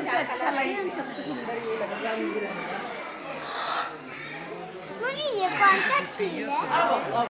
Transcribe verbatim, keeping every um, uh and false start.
सबसे अच्छा लगे, सबसे सुंदर ये लगेगा, मुझे लगेगा। मम्मी ये कौन सा चीज है?